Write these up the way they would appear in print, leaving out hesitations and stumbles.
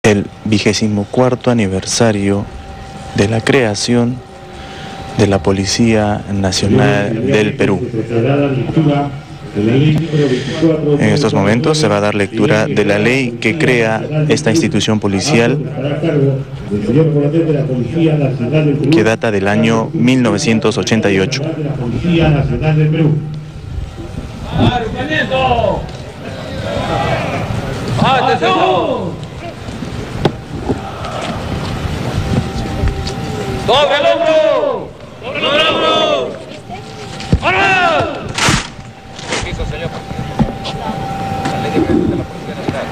el 24º aniversario de la creación de la Policía Nacional del Perú. En estos momentos se va a dar lectura de la ley que crea esta institución policial, que data del año 1988. ¡Atención! ¡Sobre el hombro! ¡Sobre el hombro! ¡Ahora! Permiso, señor presidente. La ley de creación de la Policía Nacional.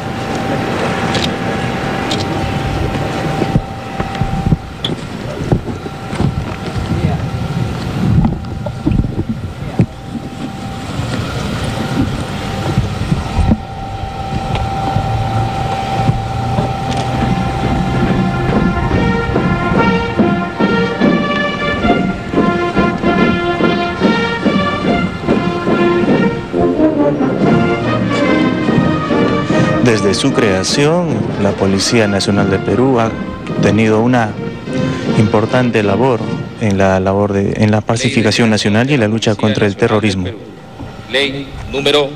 Desde su creación, la Policía Nacional del Perú ha tenido una importante labor en la pacificación nacional y en la lucha contra el terrorismo. Ley número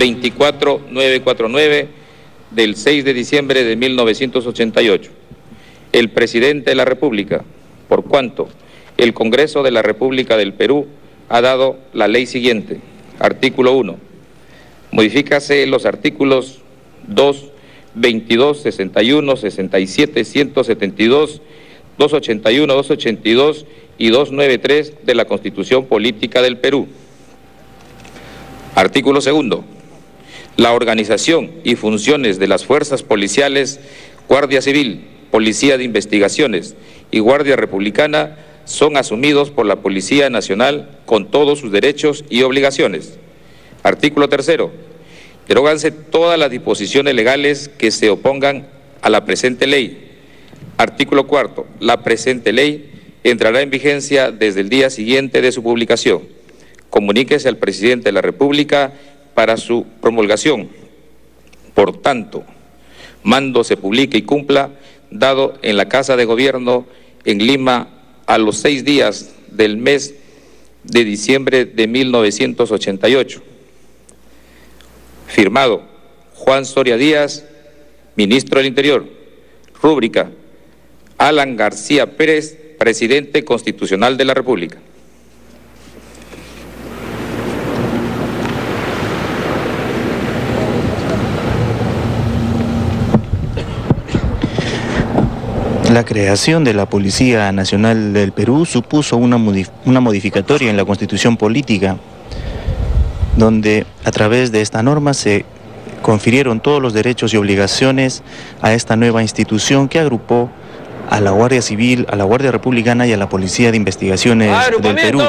24949 del 6 de diciembre de 1988. El presidente de la República, por cuanto el Congreso de la República del Perú ha dado la ley siguiente. Artículo 1. Modifícase los artículos 2, 22, 61, 67, 172, 281, 282 y 293 de la Constitución Política del Perú. Artículo 2. La organización y funciones de las fuerzas policiales, Guardia Civil, Policía de Investigaciones y Guardia Republicana son asumidos por la Policía Nacional con todos sus derechos y obligaciones. Artículo 3. Deróganse todas las disposiciones legales que se opongan a la presente ley. Artículo 4. La presente ley entrará en vigencia desde el día siguiente de su publicación. Comuníquese al presidente de la República para su promulgación. Por tanto, mando se publique y cumpla, dado en la Casa de Gobierno en Lima a los 6 días del mes de diciembre de 1988. Firmado Juan Soria Díaz, Ministro del Interior. Rúbrica: Alan García Pérez, Presidente Constitucional de la República. La creación de la Policía Nacional del Perú supuso una modificatoria en la Constitución Política, donde a través de esta norma se confirieron todos los derechos y obligaciones a esta nueva institución que agrupó a la Guardia Civil, a la Guardia Republicana y a la Policía de Investigaciones del Perú.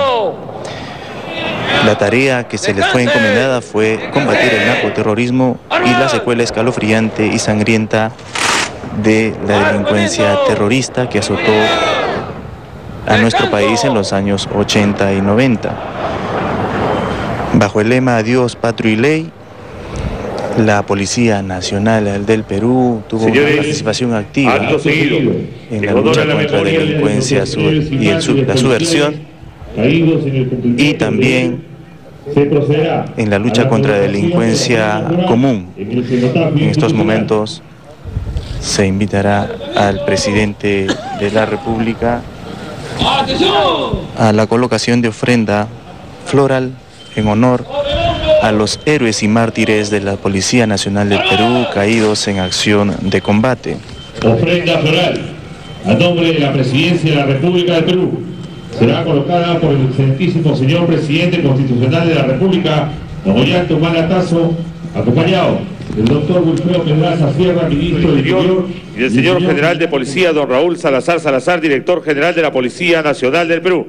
La tarea que se les fue encomendada fue combatir el narcoterrorismo y la secuela escalofriante y sangrienta de la delincuencia terrorista que azotó a nuestro país en los años 80 y 90. Bajo el lema Dios, Patria y Ley, la Policía Nacional del Perú tuvo una participación activa en la lucha contra la delincuencia y la subversión, y también en la lucha contra la delincuencia común. En estos momentos se invitará al presidente de la República a la colocación de ofrenda floral en honor a los héroes y mártires de la Policía Nacional del Perú caídos en acción de combate. Ofrenda floral a nombre de la Presidencia de la República del Perú será colocada por el excelentísimo señor Presidente Constitucional de la República, don Ollanta Humala Tasso, acompañado del doctor Wilfredo Pedraza Sierra, ministro del Interior, y del señor general de Policía, don Raúl Salazar Salazar, director general de la Policía Nacional del Perú.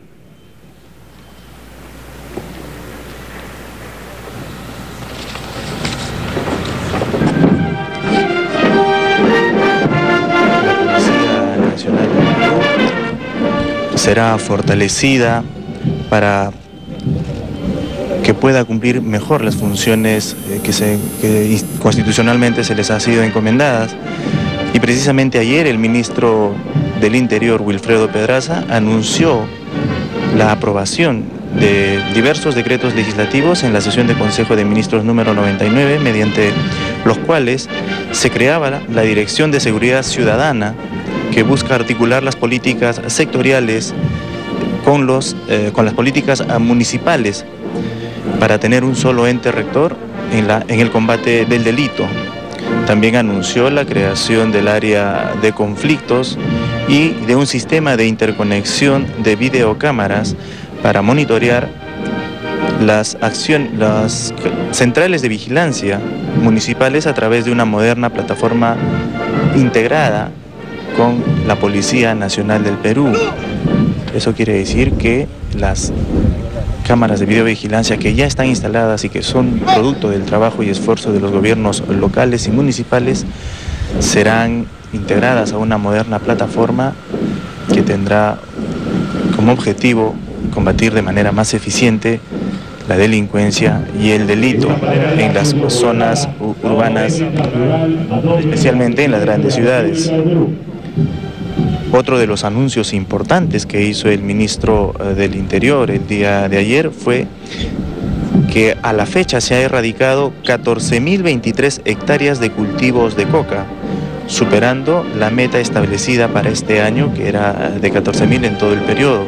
Será fortalecida para que pueda cumplir mejor las funciones que constitucionalmente se les ha sido encomendadas, Y precisamente ayer el ministro del Interior, Wilfredo Pedraza, anunció la aprobación de diversos decretos legislativos en la sesión de Consejo de Ministros número 99, mediante los cuales se creaba la Dirección de Seguridad Ciudadana, que busca articular las políticas sectoriales con las políticas municipales para tener un solo ente rector en el combate del delito. También anunció la creación del área de conflictos y de un sistema de interconexión de videocámaras para monitorear las centrales de vigilancia municipales a través de una moderna plataforma integrada con la Policía Nacional del Perú. Eso quiere decir que las cámaras de videovigilancia que ya están instaladas y que son producto del trabajo y esfuerzo de los gobiernos locales y municipales serán integradas a una moderna plataforma que tendrá como objetivo combatir de manera más eficiente la delincuencia y el delito en las zonas urbanas, especialmente en las grandes ciudades. Otro de los anuncios importantes que hizo el ministro del Interior el día de ayer fue que a la fecha se ha erradicado 14.023 hectáreas de cultivos de coca, superando la meta establecida para este año, que era de 14.000 en todo el periodo.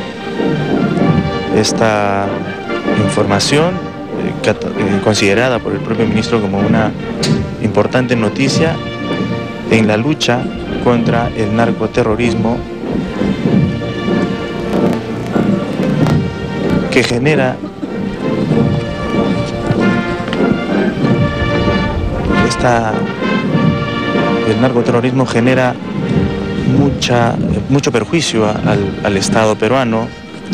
Esta información, considerada por el propio ministro como una importante noticia en la lucha contra el narcoterrorismo, que genera el narcoterrorismo genera mucho perjuicio al Estado peruano.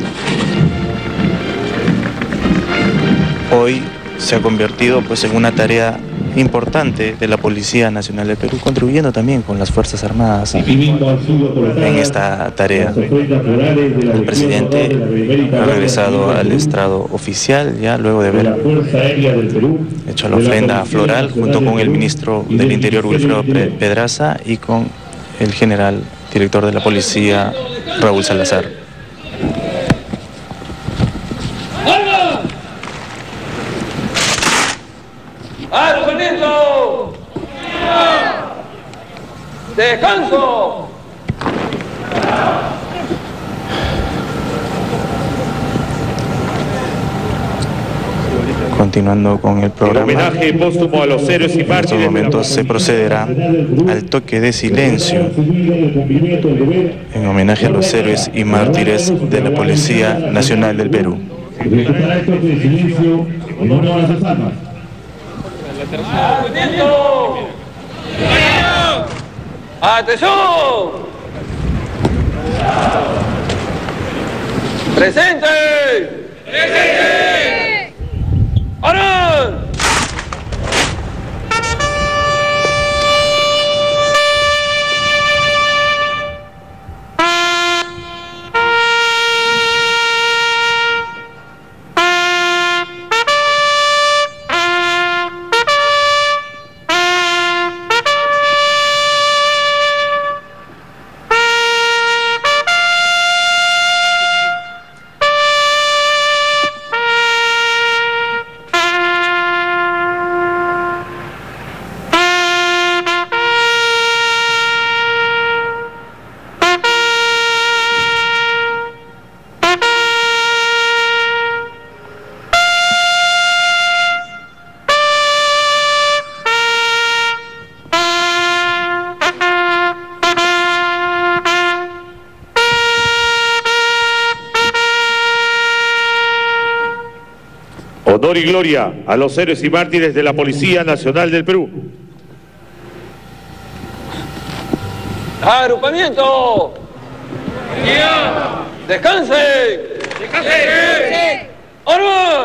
Hoy se ha convertido pues en una tarea importante de la Policía Nacional del Perú, contribuyendo también con las Fuerzas Armadas en esta tarea. El presidente ha regresado al estrado oficial ya luego de haber hecho la ofrenda floral junto con el ministro del Interior, Wilfredo Pedraza, y con el general director de la Policía, Raúl Salazar. ¡Agrupamiento! ¡Descanso! Continuando con el programa, En homenaje póstumo a los héroes y en estos mártires. momentos se procederá al toque de silencio en homenaje a los héroes y mártires de la Policía Nacional del Perú. Ejecutará el toque de silencio en honor a sus almas. ¡Agrupamiento! ¡Atención! ¡Presente! ¡Presente! ¡Ahora! Honor y gloria a los héroes y mártires de la Policía Nacional del Perú. ¡Agrupamiento! ¡Descanse! ¡Descanse! ¡Ahora!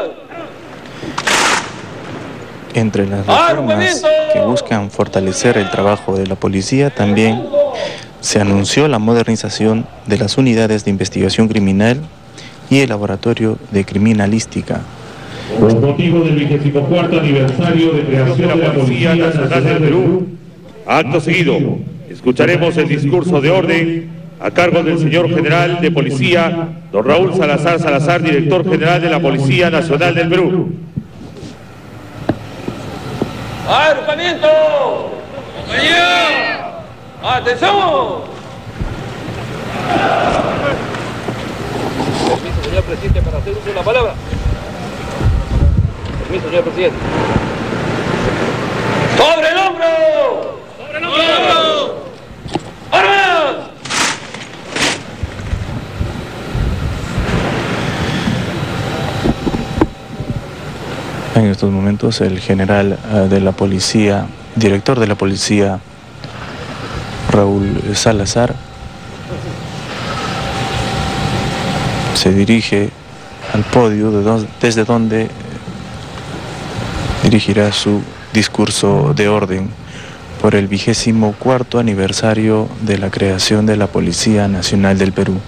Entre las reformas que buscan fortalecer el trabajo de la policía, también se anunció la modernización de las unidades de investigación criminal y el laboratorio de criminalística. Con motivo del 24º aniversario de creación de la Policía Nacional del Perú, Acto seguido, escucharemos el discurso de orden a cargo del señor general de policía, don Raúl Salazar Salazar, director general de la Policía Nacional del Perú. ¡Agrupamiento! ¡Atención! Permiso, señor presidente, para hacer uso de la palabra. Permiso, señor presidente. ¡Sobre el hombro! ¡Sobre el hombro! ¡Armas! En estos momentos el general de la policía, director de la policía, Raúl Salazar, se dirige al podio desde donde dirigirá su discurso de orden por el 24º aniversario de la creación de la Policía Nacional del Perú.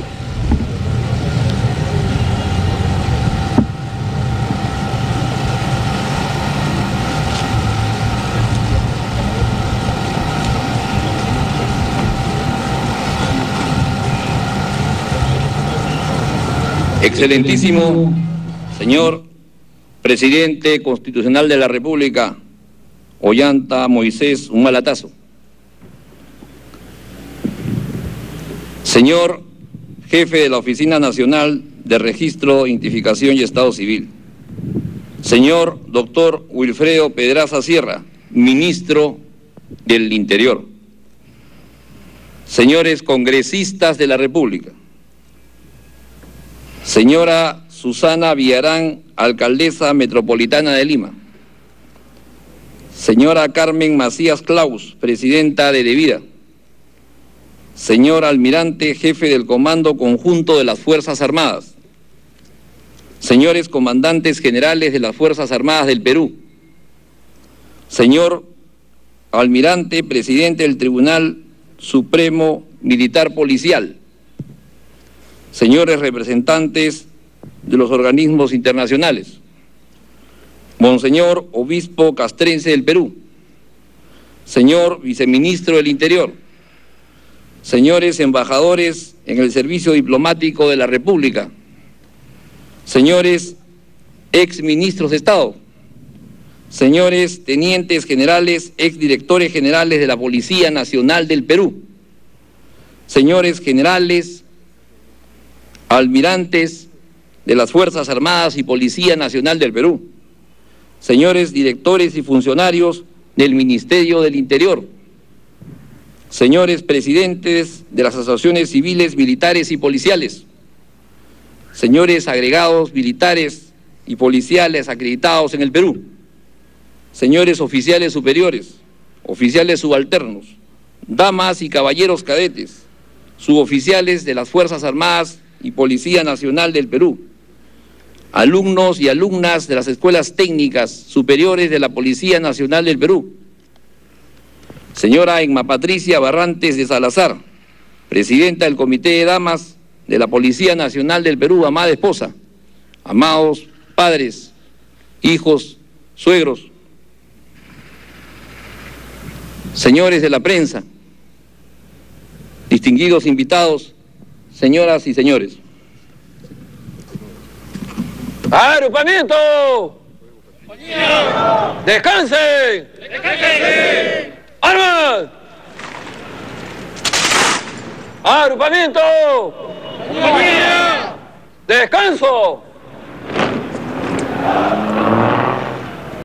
Excelentísimo señor Presidente Constitucional de la República, Ollanta Moisés Humala Tasso. Señor Jefe de la Oficina Nacional de Registro, Identificación y Estado Civil. Señor Doctor Wilfredo Pedraza Sierra, Ministro del Interior. Señores congresistas de la República. Señora Susana Villarán, Alcaldesa Metropolitana de Lima. Señora Carmen Macías Claus, Presidenta de Devida. Señor Almirante, Jefe del Comando Conjunto de las Fuerzas Armadas. Señores Comandantes Generales de las Fuerzas Armadas del Perú. Señor Almirante, Presidente del Tribunal Supremo Militar Policial. Señores representantes de los organismos internacionales, Monseñor Obispo Castrense del Perú, señor Viceministro del Interior, señores embajadores en el Servicio Diplomático de la República, señores exministros de Estado, señores tenientes generales, exdirectores generales de la Policía Nacional del Perú, señores generales, almirantes de las Fuerzas Armadas y Policía Nacional del Perú, señores directores y funcionarios del Ministerio del Interior, señores presidentes de las asociaciones civiles, militares y policiales, señores agregados militares y policiales acreditados en el Perú, señores oficiales superiores, oficiales subalternos, damas y caballeros cadetes, suboficiales de las Fuerzas Armadas y Policía Nacional del Perú, alumnos y alumnas de las escuelas técnicas superiores de la Policía Nacional del Perú, señora Emma Patricia Barrantes de Salazar, presidenta del Comité de Damas de la Policía Nacional del Perú, amada esposa, amados padres, hijos, suegros, señores de la prensa, distinguidos invitados, señoras y señores. ¡Agrupamiento! ¡Descansen! ¡Descansen! ¡Armas! ¡Agrupamiento! ¡Descanso!